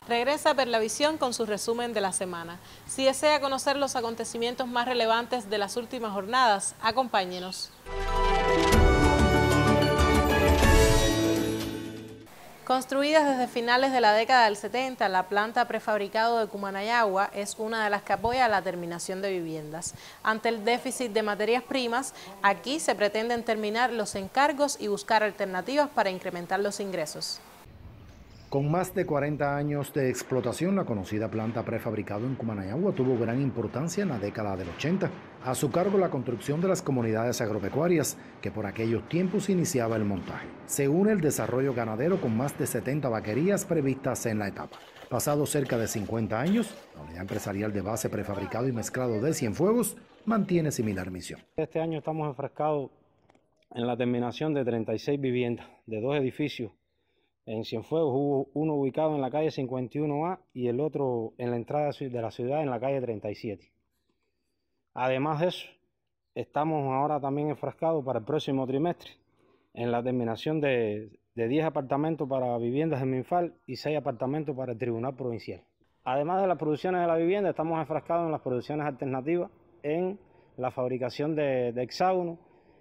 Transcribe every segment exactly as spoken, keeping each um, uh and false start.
Regresa Perlavisión con su resumen de la semana. Si desea conocer los acontecimientos más relevantes de las últimas jornadas, acompáñenos. Construida desde finales de la década del setenta, la planta prefabricado de Cumanayagua es una de las que apoya la terminación de viviendas. Ante el déficit de materias primas, aquí se pretenden terminar los encargos y buscar alternativas para incrementar los ingresos. Con más de cuarenta años de explotación, la conocida planta prefabricado en Cumanayagua tuvo gran importancia en la década del ochenta. A su cargo la construcción de las comunidades agropecuarias, que por aquellos tiempos iniciaba el montaje. Se une el desarrollo ganadero con más de setenta vaquerías previstas en la etapa. Pasados cerca de cincuenta años, la unidad empresarial de base prefabricado y mezclado de Cienfuegos mantiene similar misión. Este año estamos enfrascados en la terminación de treinta y seis viviendas de dos edificios. En Cienfuegos hubo uno ubicado en la calle cincuenta y uno A y el otro en la entrada de la ciudad en la calle treinta y siete. Además de eso, estamos ahora también enfrascados para el próximo trimestre en la terminación de, de diez apartamentos para viviendas en Minfal y seis apartamentos para el Tribunal Provincial. Además de las producciones de la vivienda, estamos enfrascados en las producciones alternativas, en la fabricación de, de hexágonos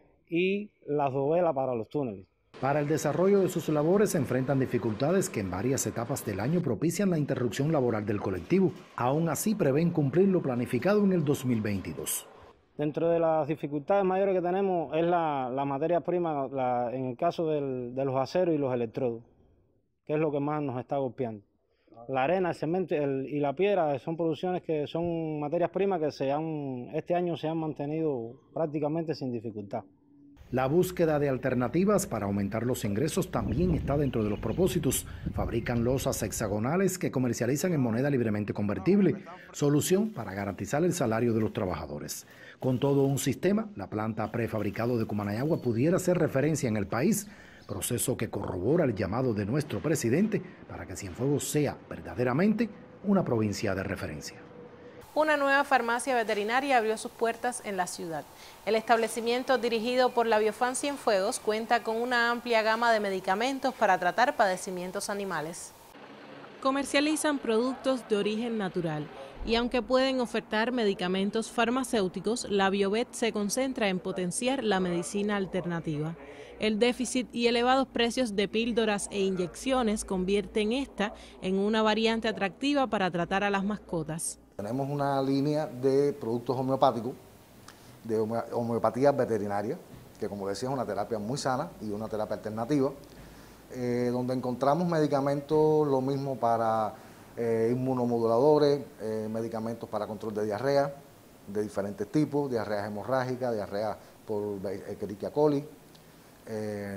y las dovelas para los túneles. Para el desarrollo de sus labores se enfrentan dificultades que en varias etapas del año propician la interrupción laboral del colectivo. Aún así prevén cumplir lo planificado en el dos mil veintidós. Dentro de las dificultades mayores que tenemos es la, la materia prima, la, en el caso del, de los aceros y los electrodos, que es lo que más nos está golpeando. La arena, el cemento el, y la piedra son producciones que son materias primas que se han, este año se han mantenido prácticamente sin dificultad. La búsqueda de alternativas para aumentar los ingresos también está dentro de los propósitos. Fabrican losas hexagonales que comercializan en moneda libremente convertible, solución para garantizar el salario de los trabajadores. Con todo un sistema, la planta prefabricado de Cumanayagua pudiera ser referencia en el país, proceso que corrobora el llamado de nuestro presidente para que Cienfuegos sea verdaderamente una provincia de referencia. Una nueva farmacia veterinaria abrió sus puertas en la ciudad. El establecimiento, dirigido por la Biofan Cienfuegos, cuenta con una amplia gama de medicamentos para tratar padecimientos animales. Comercializan productos de origen natural y aunque pueden ofertar medicamentos farmacéuticos, la Biovet se concentra en potenciar la medicina alternativa. El déficit y elevados precios de píldoras e inyecciones convierten esta en una variante atractiva para tratar a las mascotas. Tenemos una línea de productos homeopáticos, de homeopatía veterinaria, que como decía es una terapia muy sana y una terapia alternativa, eh, donde encontramos medicamentos, lo mismo para eh, inmunomoduladores, eh, medicamentos para control de diarrea, de diferentes tipos, diarrea hemorrágica, diarrea por Escherichia coli. Eh,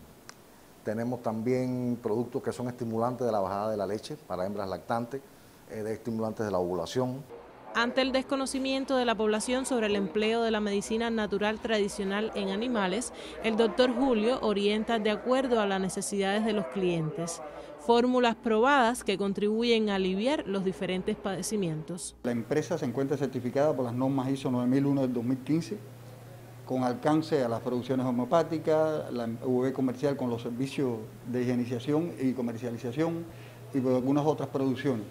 tenemos también productos que son estimulantes de la bajada de la leche para hembras lactantes, de estimulantes de la ovulación. Ante el desconocimiento de la población sobre el empleo de la medicina natural tradicional en animales, el doctor Julio orienta de acuerdo a las necesidades de los clientes. Fórmulas probadas que contribuyen a aliviar los diferentes padecimientos. La empresa se encuentra certificada por las normas I S O nueve mil uno del dos mil quince, con alcance a las producciones homeopáticas, la U V comercial con los servicios de higienización y comercialización y por algunas otras producciones.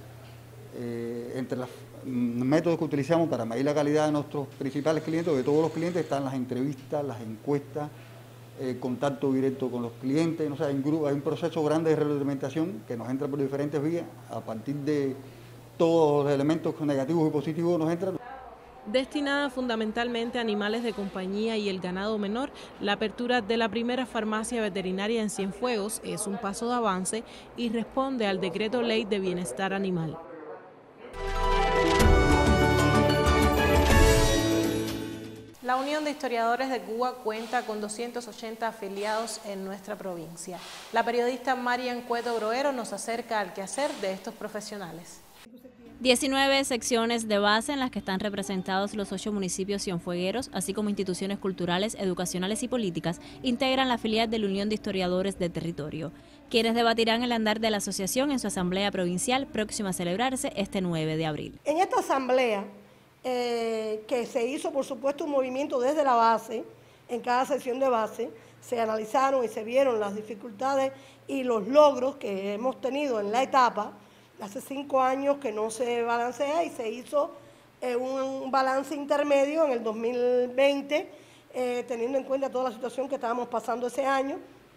Eh, entre los métodos que utilizamos para medir la calidad de nuestros principales clientes, de todos los clientes, están las entrevistas, las encuestas, eh, contacto directo con los clientes. O sea, hay, un grupo, hay un proceso grande de retroalimentación que nos entra por diferentes vías. A partir de todos los elementos negativos y positivos nos entran. Destinada fundamentalmente a animales de compañía y el ganado menor, la apertura de la primera farmacia veterinaria en Cienfuegos es un paso de avance y responde al Decreto Ley de Bienestar Animal. La Unión de Historiadores de Cuba cuenta con doscientos ochenta afiliados en nuestra provincia. La periodista Marian Cueto Groero nos acerca al quehacer de estos profesionales. diecinueve secciones de base en las que están representados los ocho municipios cienfuegueros, así como instituciones culturales, educacionales y políticas, integran la filial de la Unión de Historiadores del Territorio, quienes debatirán el andar de la asociación en su asamblea provincial próxima a celebrarse este nueve de abril. En esta asamblea, eh, que se hizo por supuesto un movimiento desde la base, en cada sección de base, se analizaron y se vieron las dificultades y los logros que hemos tenido en la etapa hace cinco años que no se balancea y se hizo eh, un balance intermedio en el dos mil veinte, eh, teniendo en cuenta toda la situación que estábamos pasando ese año.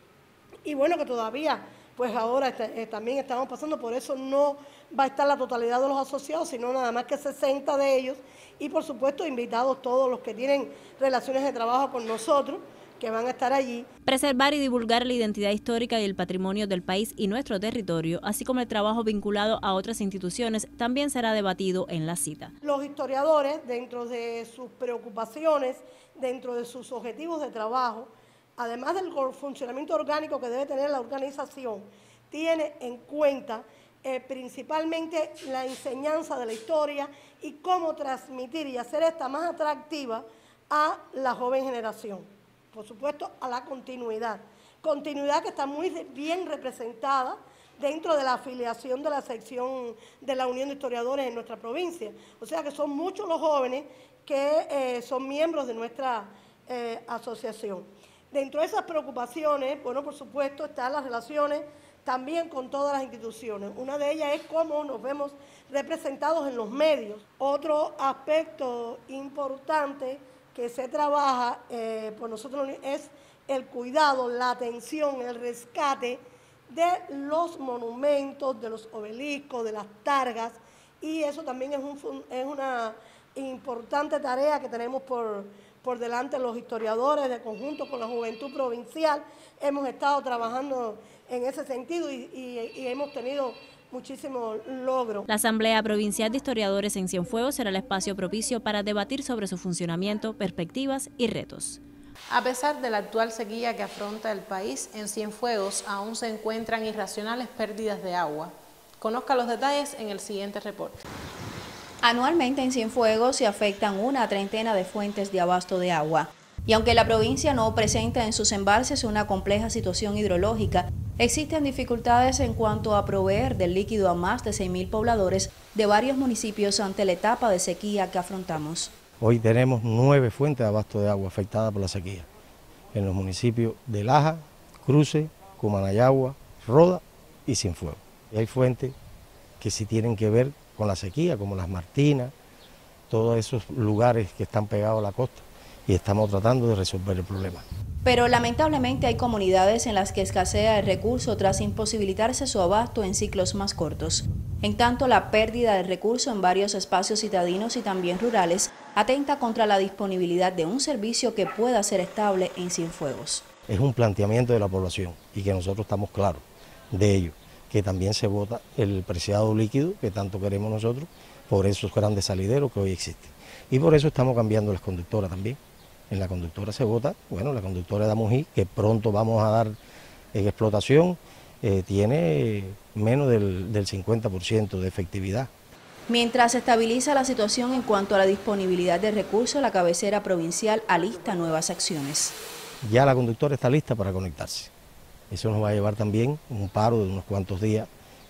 Y bueno, que todavía, pues ahora eh, también estamos pasando, por eso no va a estar la totalidad de los asociados, sino nada más que sesenta de ellos. Y por supuesto, invitados todos los que tienen relaciones de trabajo con nosotros, que van a estar allí. Preservar y divulgar la identidad histórica y el patrimonio del país y nuestro territorio, así como el trabajo vinculado a otras instituciones, también será debatido en la cita. Los historiadores, dentro de sus preocupaciones, dentro de sus objetivos de trabajo, además del funcionamiento orgánico que debe tener la organización, tiene en cuenta eh, principalmente la enseñanza de la historia y cómo transmitir y hacer esta más atractiva a la joven generación. Por supuesto, a la continuidad. Continuidad que está muy bien representada dentro de la afiliación de la sección de la Unión de Historiadores en nuestra provincia. O sea que son muchos los jóvenes que eh, son miembros de nuestra eh, asociación. Dentro de esas preocupaciones, bueno, por supuesto, están las relaciones también con todas las instituciones. Una de ellas es cómo nos vemos representados en los medios. Otro aspecto importante que se trabaja eh, por nosotros es el cuidado, la atención, el rescate de los monumentos, de los obeliscos, de las targas, y eso también es, un, es una importante tarea que tenemos por, por delante los historiadores de conjunto con la juventud provincial. Hemos estado trabajando en ese sentido y, y, y hemos tenido muchísimos logros. La Asamblea Provincial de Historiadores en Cienfuegos será el espacio propicio para debatir sobre su funcionamiento, perspectivas y retos. A pesar de la actual sequía que afronta el país, en Cienfuegos aún se encuentran irracionales pérdidas de agua. Conozca los detalles en el siguiente reporte. Anualmente en Cienfuegos se afectan una treintena de fuentes de abasto de agua. Y aunque la provincia no presenta en sus embalses una compleja situación hidrológica, existen dificultades en cuanto a proveer del líquido a más de seis mil pobladores de varios municipios ante la etapa de sequía que afrontamos. Hoy tenemos nueve fuentes de abasto de agua afectadas por la sequía, en los municipios de Laja, Cruce, Cumanayagua, Roda y Cienfuegos. Y hay fuentes que sí tienen que ver con la sequía, como Las Martinas, todos esos lugares que están pegados a la costa, y estamos tratando de resolver el problema. Pero lamentablemente hay comunidades en las que escasea el recurso tras imposibilitarse su abasto en ciclos más cortos. En tanto, la pérdida de recurso en varios espacios citadinos y también rurales atenta contra la disponibilidad de un servicio que pueda ser estable en Cienfuegos. Es un planteamiento de la población y que nosotros estamos claros de ello, que también se bota el preciado líquido que tanto queremos nosotros por esos grandes salideros que hoy existen. Y por eso estamos cambiando las conductoras también. En la conductora se vota, bueno, la conductora de Amují, que pronto vamos a dar en explotación, eh, tiene menos del, del cincuenta por ciento de efectividad. Mientras se estabiliza la situación en cuanto a la disponibilidad de recursos, la cabecera provincial alista nuevas acciones. Ya la conductora está lista para conectarse. Eso nos va a llevar también un paro de unos cuantos días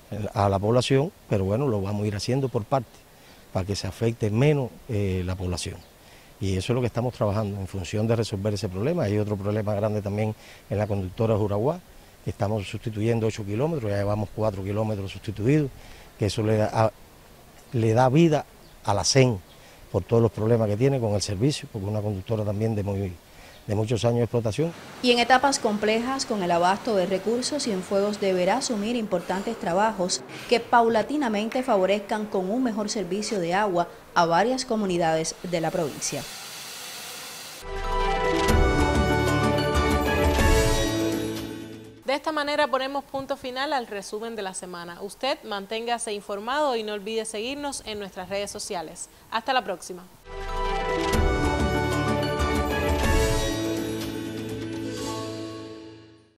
a la población, pero bueno, lo vamos a ir haciendo por parte, para que se afecte menos eh, la población. Y eso es lo que estamos trabajando en función de resolver ese problema. Hay otro problema grande también en la conductora Juraguá, que estamos sustituyendo ocho kilómetros, ya llevamos cuatro kilómetros sustituidos, que eso le da, a, le da vida a la C E N por todos los problemas que tiene con el servicio, porque es una conductora también de, muy, de muchos años de explotación. Y en etapas complejas con el abasto de recursos, Cienfuegos deberá asumir importantes trabajos que paulatinamente favorezcan con un mejor servicio de agua a varias comunidades de la provincia. De esta manera ponemos punto final al resumen de la semana. Usted manténgase informado y no olvide seguirnos en nuestras redes sociales. Hasta la próxima.